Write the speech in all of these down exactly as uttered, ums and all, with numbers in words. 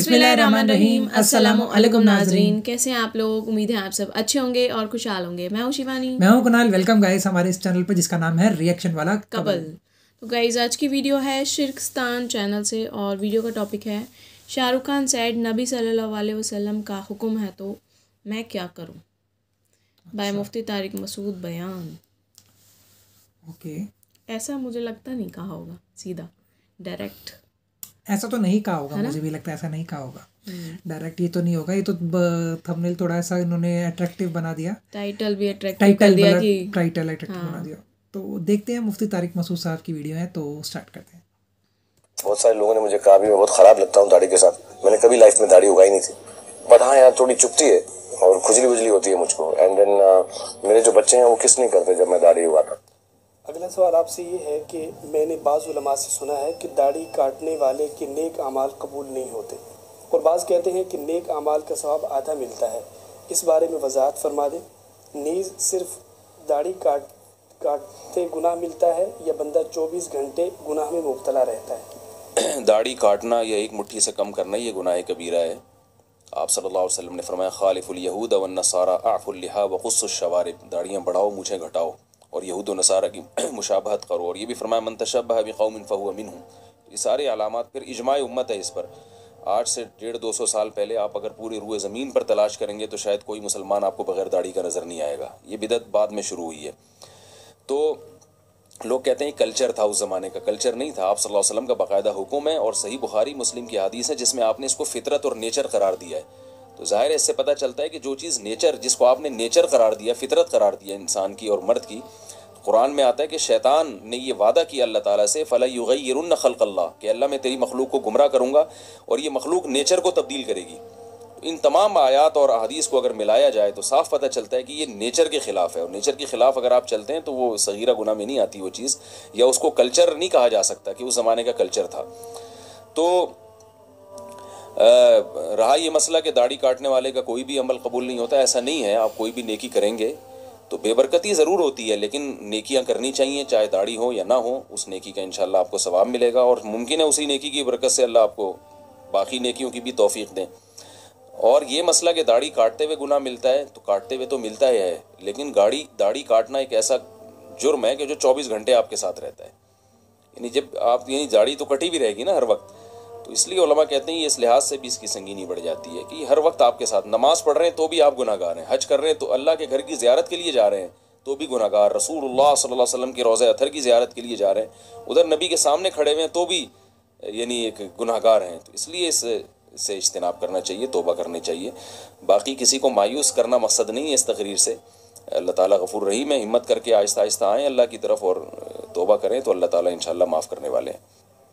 बिस्मिल्लाहिर्रहमानिर्रहीम। अस्सलामु अलैकुम नाज़रीन, कैसे हैं आप लोग? उम्मीद है आप सब अच्छे होंगे और खुशहाल होंगे। मैं हूं शिवानी। मैं हूं कुणाल। वेलकम गाइस हमारे इस चैनल पर जिसका नाम है रिएक्शन वाला कबल। तो गाइस आज की वीडियो है शिर्किस्तान चैनल से और वीडियो का टॉपिक है शाहरुख खान सेड नबी सल्लल्लाहु अलैहि वसल्लम का हुक्म है तो मैं क्या करूं, बाय मुफ्ती तारिक मसूद बयान। ओके, ऐसा मुझे लगता नहीं कहा होगा सीधा डायरेक्ट, ऐसा तो नहीं कहा होगा, मुझे भी लगता है ऐसा नहीं कहा होगा डायरेक्ट। ये तो नहीं होगा, ये तो थंबनेल थोड़ा सा इन्होंने अट्रैक्टिव बना दिया, टाइटल भी अट्रैक्टिव कर दिया कि टाइटल अट्रैक्टिव बना दिया। तो देखते हैं, मुफ्ती तारिक मसूद साहब की वीडियो है तो स्टार्ट करते हैं। बहुत सारे लोगों ने मुझे कहा भी मैं बहुत खराब लगता हूँ दाढ़ी के साथ। मैंने कभी लाइफ में दाढ़ी उगाई नहीं थी, बट हाँ यार थोड़ी चुभती है और खुजली बुजली होती है मुझको। एंड देन uh, मेरे जो बच्चे हैं वो किस नहीं करते जब मैं दाढ़ी उगाता। अगला सवाल आपसे ये है कि मैंने बाज़ उलमा से सुना है कि दाढ़ी काटने वाले के नेक अमाल कबूल नहीं होते और बाज़ कहते हैं कि नेक अमाल का सवाब आधा मिलता है। इस बारे में वजाहत फरमा दें। नीज़ सिर्फ दाढ़ी काट काटते गुनाह मिलता है या बंदा चौबीस घंटे गुनाह में मुब्तला रहता है? दाढ़ी काटना या एक मुट्ठी से कम करना ये गुनाह कबीरा है। आप सल्लल्लाहु अलैहि वसल्लम ने फरमाया खालिफुल यहूद वन नसारा आफुल लिहा व खुस्सुश शवारिब, दाढ़ियाँ बढ़ाओ मूछें घटाओ और यहूद व नसारा की मुशाबहत करो। और ये भी फरमाया मन तशब्बह बिक़ौमिन फहुव मिनहुम। ये सारे अलामात फिर इजमाए उम्मत है इस पर। आज से डेढ़ दो सौ साल पहले आप अगर पूरी रूए ज़मीन पर तलाश करेंगे तो शायद कोई मुसलमान आपको बगैर दाढ़ी का नज़र नहीं आएगा। ये बिदअत बाद में शुरू हुई है। तो लोग कहते हैं कल्चर था, उस ज़माने का कल्चर नहीं था। आप सल्लल्लाहु अलैहि वसल्लम का बाकायदा हुक्म है और सही बुखारी मुस्लिम की हदीस है जिसमें आपने इसको फितरत और नेचर करार दिया है। तो ज़ाहिर है इससे पता चलता है कि जो चीज़ नेचर, जिसको आपने नेचर करार दिया, फितरत करार दिया इंसान की और मर्द की, कुरान में आता है कि शैतान ने ये वादा किया अल्लाह ताला से फ़ला युग़य्यिरुन्न ख़ल्क़ल्लाह, कि अल्लाह मैं तेरी मखलूक को गुमराह करूँगा और ये मखलूक नेचर को तब्दील करेगी। तो इन तमाम आयात और अहादीस को अगर मिलाया जाए तो साफ़ पता चलता है कि ये नेचर के ख़िलाफ़ है और नेचर के ख़िलाफ़ अगर आप चलते हैं तो वो सगीरा गुनाह में नहीं आती वो चीज़, या उसको कल्चर नहीं कहा जा सकता कि उस ज़माने का कल्चर था। तो आ, रहा ये मसला कि दाढ़ी काटने वाले का कोई भी अमल कबूल नहीं होता, ऐसा नहीं है। आप कोई भी नेकी करेंगे तो बेबरकती ज़रूर होती है, लेकिन नेकियां करनी चाहिए, चाहे दाढ़ी हो या ना हो। उस नेकी का इंशाल्लाह आपको सवाब मिलेगा और मुमकिन है उसी नेकी की बरकत से अल्लाह आपको बाकी नेकियों की भी तौफीक दें। और ये मसला कि दाढ़ी काटते हुए गुनाह मिलता है, तो काटते हुए तो मिलता ही है, लेकिन गाड़ी दाढ़ी काटना एक ऐसा जुर्म है कि जो चौबीस घंटे आपके साथ रहता है। यानी जब आप, यानी दाढ़ी तो कटी भी रहेगी ना हर वक्त। तो इसलिए उलमा कहते हैं ये इस लिहाज से भी इसकी संगीनी बढ़ जाती है कि हर वक्त आपके साथ। नमाज पढ़ रहे हैं तो भी आप गुनाहगार हैं, हज कर रहे हैं तो अल्लाह के घर की ज़ियारत के लिए जा रहे हैं तो भी गुनाहगार, रसूलुल्लाह सल्लल्लाहु अलैहि वसल्लम के रोज़े अथर की ज़ियारत के लिए जा रहे हैं, उधर नबी के सामने खड़े हुए हैं तो भी यानी एक गुनाहगार हैं। तो इसलिए इस से इज्तिनाब करना चाहिए, तौबा करनी चाहिए। बाकी किसी को मायूस करना मकसद नहीं है इस तकरीर से। अल्लाह ताला गफूर रहीम है, हिम्मत करके आहिस्ता आहिस्ता आएँ अल्लाह की तरफ और तौबा करें तो अल्लाह ताला इंशाअल्लाह माफ़ करने वाले हैं।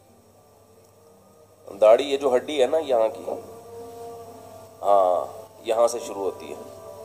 दाढ़ी ये जो हड्डी है ना यहाँ की, हाँ यहाँ से शुरू होती है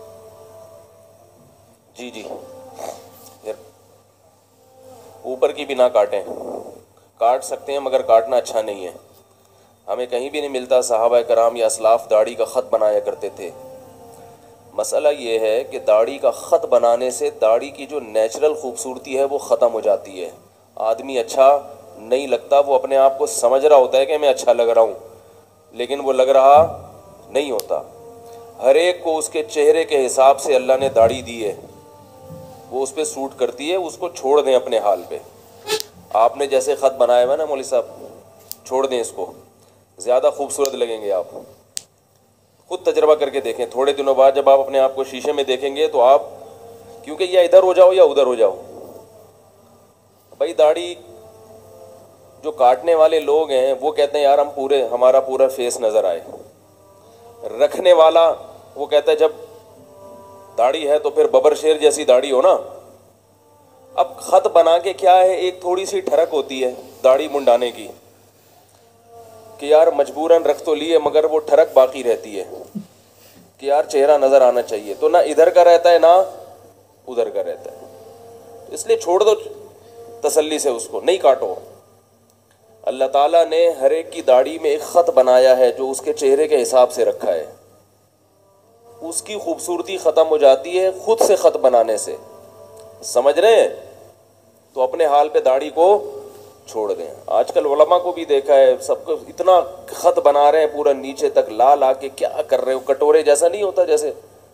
जी जी, फिर ऊपर की भी ना काटें। काट सकते हैं मगर काटना अच्छा नहीं है। हमें कहीं भी नहीं मिलता सहाबा कराम या असलाफ दाढ़ी का ख़त बनाया करते थे। मसला ये है कि दाढ़ी का ख़त बनाने से दाढ़ी की जो नेचुरल खूबसूरती है वो ख़त्म हो जाती है। आदमी अच्छा नहीं लगता, वो अपने आप को समझ रहा होता है कि मैं अच्छा लग रहा हूँ, लेकिन वो लग रहा नहीं होता। हर एक को उसके चेहरे के हिसाब से अल्लाह ने दाढ़ी दी है, वो उस पर सूट करती है, उसको छोड़ दें अपने हाल पे। आपने जैसे ख़त बनाया हुआ ना मौलवी साहब, छोड़ दें इसको, ज़्यादा खूबसूरत लगेंगे आप। खुद तजर्बा करके देखें, थोड़े दिनों बाद जब आप अपने आप को शीशे में देखेंगे तो आप, क्योंकि या इधर हो जाओ या उधर हो जाओ। भाई दाढ़ी जो काटने वाले लोग हैं वो कहते हैं यार हम पूरे, हमारा पूरा फेस नज़र आए। रखने वाला वो कहता है जब दाढ़ी है तो फिर बबर शेर जैसी दाढ़ी हो ना। अब ख़त बना के क्या है, एक थोड़ी सी ठरक होती है दाढ़ी मुंडाने की कि यार मजबूरन रख तो लिए मगर वो ठरक बाकी रहती है कि यार चेहरा नज़र आना चाहिए। तो ना इधर का रहता है ना उधर का रहता है, इसलिए छोड़ दो तसल्ली से, उसको नहीं काटो। अल्लाह ताला ने हर एक की दाढ़ी में एक ख़त बनाया है जो उसके चेहरे के हिसाब से रखा है। उसकी खूबसूरती ख़त्म हो जाती है खुद से ख़त बनाने से, समझ रहे हैं? तो अपने हाल पे दाढ़ी को छोड़ दें। आजकल उलमा को भी देखा है, सबको इतना खत बना रहे हैं पूरा नीचे तक ला ला के, क्या कर रहे हो? कटोरे जैसा नहीं होता, जैसे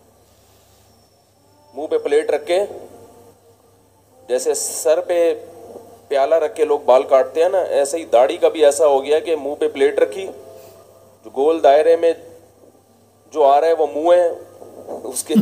मुंह पे प्लेट रख के, जैसे सर पे प्याला रख के लोग बाल काटते हैं ना, ऐसे ही दाढ़ी का भी ऐसा हो गया कि मुंह पे प्लेट रखी, जो गोल दायरे में जो आ रहा है वो मुंह है उसके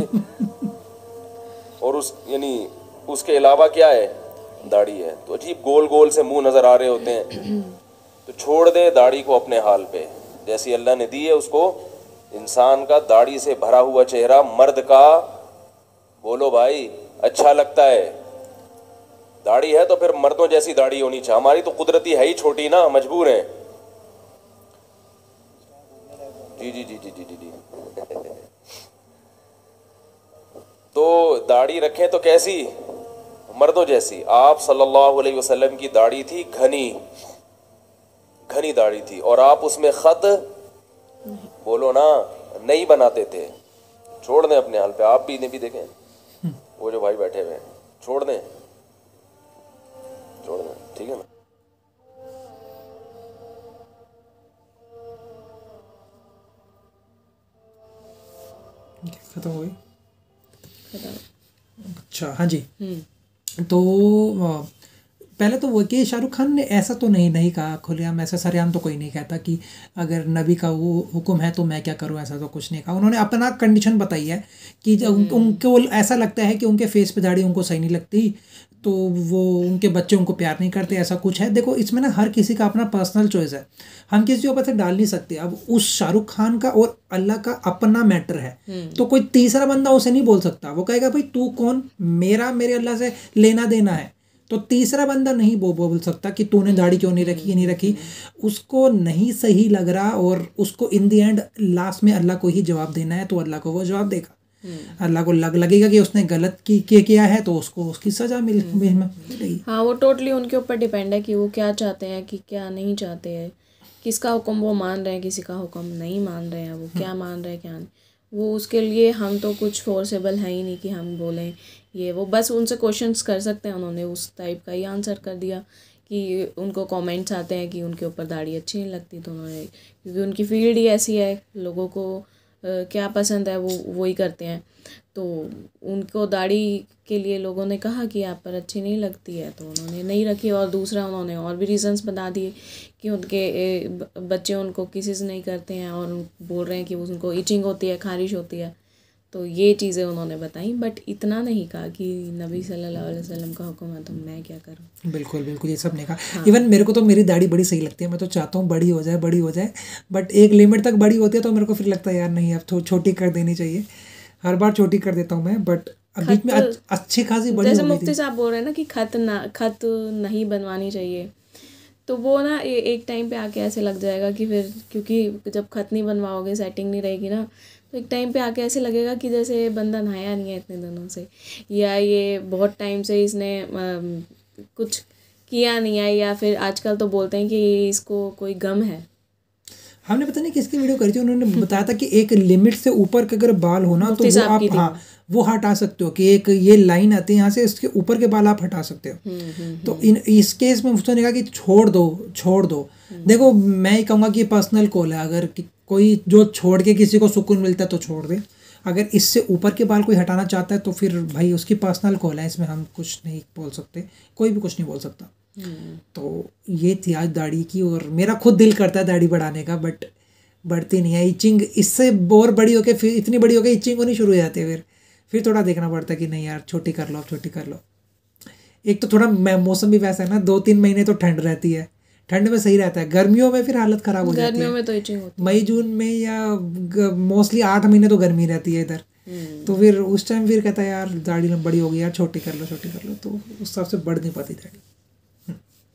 और उस यानी उसके अलावा क्या है? दाढ़ी है। तो अजीब गोल गोल से मुंह नजर आ रहे होते हैं। तो छोड़ दे दाढ़ी को अपने हाल पे, जैसी अल्लाह ने दी है उसको। इंसान का दाढ़ी से भरा हुआ चेहरा मर्द का, बोलो भाई, अच्छा लगता है। दाढ़ी है तो फिर मर्दों जैसी दाढ़ी होनी चाहिए। हमारी तो कुदरती है ही छोटी ना, मजबूर हैं। जी जी जी जी जी जी जी तो दाढ़ी रखें तो कैसी? मर्दों जैसी। आप सल्लल्लाहु अलैहि वसल्लम की दाढ़ी थी घनी घनी दाढ़ी थी, और आप उसमें खत बोलो ना नहीं बनाते थे। छोड़ दें अपने हाल पे। आप भी ने भी देखें, वो जो भाई बैठे हुए हैं, छोड़ दें छोड़ दें ठीक है ना। खत्म हो गई। खत्म। अच्छा हाँ जी। तो अ, पहले तो वो कि शाहरुख खान ने ऐसा तो नहीं नहीं कहा खुलेआम, ऐसा सरेआम तो कोई नहीं कहता कि अगर नबी का वो हुक्म है तो मैं क्या करूं, ऐसा तो कुछ नहीं कहा। उन्होंने अपना कंडीशन बताई है कि जब उन, उनको ऐसा लगता है कि उनके फेस पे दाढ़ी उनको सही नहीं लगती, तो वो उनके बच्चे उनको प्यार नहीं करते, ऐसा कुछ है। देखो इसमें ना हर किसी का अपना पर्सनल चॉइस है, हम किसी के ऊपर से डाल नहीं सकते। अब उस शाहरुख खान का और अल्लाह का अपना मैटर है, तो कोई तीसरा बंदा उसे नहीं बोल सकता। वो कहेगा भाई तू कौन, मेरा मेरे अल्लाह से लेना देना है, तो तीसरा बंदा नहीं वो बोल सकता कि तूने दाढ़ी क्यों नहीं रखी, नहीं रखी। उसको नहीं सही लग रहा और उसको इन दी एंड लास्ट में अल्लाह को ही जवाब देना है, तो अल्लाह को वो जवाब देगा। अल्लाह को लग लगेगा कि उसने गलत की के किया है तो उसको उसकी सजा मिल मिलेगी। हाँ, वो टोटली उनके ऊपर डिपेंड है कि वो क्या चाहते हैं कि क्या नहीं चाहते हैं, किसका हुक्म वो मान रहे हैं, किसी का हुक्म नहीं मान रहे हैं, वो क्या मान रहे हैं क्या नहीं। वो उसके लिए हम तो कुछ फोर्सेबल है ही नहीं कि हम बोलें ये वो। बस उनसे क्वेश्चंस कर सकते हैं, उन्होंने उस टाइप का ही आंसर कर दिया कि उनको कमेंट्स आते हैं कि उनके ऊपर दाढ़ी अच्छी नहीं लगती, तो उन्होंने, क्योंकि उनकी फील्ड ही ऐसी है, लोगों को Uh, क्या पसंद है वो वो ही करते हैं। तो उनको दाढ़ी के लिए लोगों ने कहा कि आप पर अच्छी नहीं लगती है, तो उन्होंने नहीं रखी। और दूसरा उन्होंने और भी रीज़न्स बता दिए कि उनके ए, बच्चे उनको किसी नहीं करते हैं, और बोल रहे हैं कि उनको इचिंग होती है, खारिश होती है। तो ये चीज़ें उन्होंने बताई, बट इतना नहीं कहा कि नबी सल्लल्लाहु अलैहि वसल्लम का हुक्म है तो मैं क्या करूँ। बिल्कुल बिल्कुल, ये सब ने कहा। इवन मेरे को तो मेरी दाढ़ी बड़ी सही लगती है, मैं तो चाहता हूँ बड़ी हो जाए बड़ी हो जाए, बट एक लिमिट तक बड़ी होती है तो मेरे को फिर लगता है यार नहीं, अब तो छोटी कर देनी चाहिए। हर बार छोटी कर देता हूँ मैं, बट बीच में अच्छी खासी बड़ी जैसे मुफ्ती साहब बोल रहे हैं ना कि खत ना खत नहीं बनवानी चाहिए, तो वो ना ए, एक टाइम पे आके ऐसे लग जाएगा कि फिर, क्योंकि जब खत नहीं बनवाओगे, सेटिंग नहीं रहेगी ना, तो एक टाइम पे आके ऐसे लगेगा कि जैसे बंदा नहाया नहीं है इतने दिनों से, या ये बहुत टाइम से इसने आ, कुछ किया नहीं है, या फिर आजकल तो बोलते हैं कि इसको कोई गम है। हमने पता नहीं किसकी वीडियो करी थी, उन्होंने बताया था कि एक लिमिट से ऊपर के अगर बाल हो ना तो वो आप हाँ वो हटा सकते हो, कि एक ये लाइन आती है यहाँ से, इसके ऊपर के बाल आप हटा सकते हो। तो इन इस केस में उसने कहा कि छोड़ दो छोड़ दो। देखो मैं ही कहूँगा कि पर्सनल कॉल है, अगर कोई जो छोड़ के किसी को सुकून मिलता है तो छोड़ दे। अगर इससे ऊपर के बाल कोई हटाना चाहता है तो फिर भाई उसकी पर्सनल कॉल है, इसमें हम कुछ नहीं बोल सकते, कोई भी कुछ नहीं बोल सकता। तो ये थी आज दाढ़ी की, और मेरा खुद दिल करता है दाढ़ी बढ़ाने का, बट बढ़ती नहीं है। इचिंग इससे और बड़ी होके फिर इतनी बड़ी होके इचिंग होनी शुरू हो जाती है, फिर फिर थोड़ा देखना पड़ता है कि नहीं यार छोटी कर लो, अब छोटी कर लो। एक तो थोड़ा मौसम भी वैसा है ना, दो तीन महीने तो ठंड रहती है, ठंड में सही रहता है, गर्मियों में फिर हालत ख़राब हो जाती है। गर्मियों में तो इचिंग होती है, मई जून में या मोस्टली आठ महीने तो गर्मी रहती है इधर, तो फिर उस टाइम फिर कहता है यार दाढ़ी बड़ी हो गई यार, छोटी कर लो छोटी कर लो, तो उस हिसाब से बढ़ नहीं पाती दाढ़ी।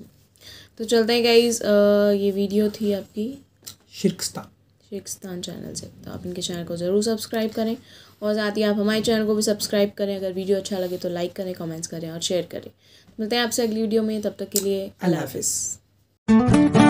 तो चलते हैं गाइस, ये वीडियो थी आपकी शिर्कस्तान शिर्कस्तान चैनल से, तो आप इनके चैनल को ज़रूर सब्सक्राइब करें, और साथ ही आप हमारे चैनल को भी सब्सक्राइब करें। अगर वीडियो अच्छा लगे तो लाइक करें, कमेंट्स करें और शेयर करें। मिलते हैं आपसे अगली वीडियो में, तब तक के लिए अल्लाह हाफिज़।